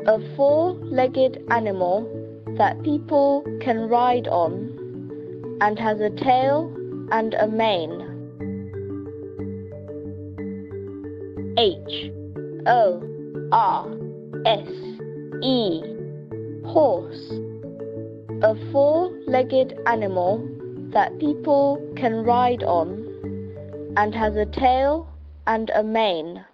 A four-legged animal that people can ride on and has a tail and a mane. H-O-R-S-E, horse. A four-legged animal that people can ride on and has a tail and a mane.